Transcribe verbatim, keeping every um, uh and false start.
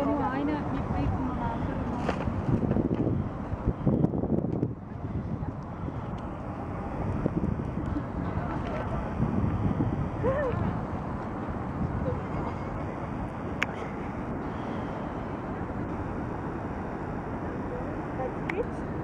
ja nur eine mit dem anderen. That's it.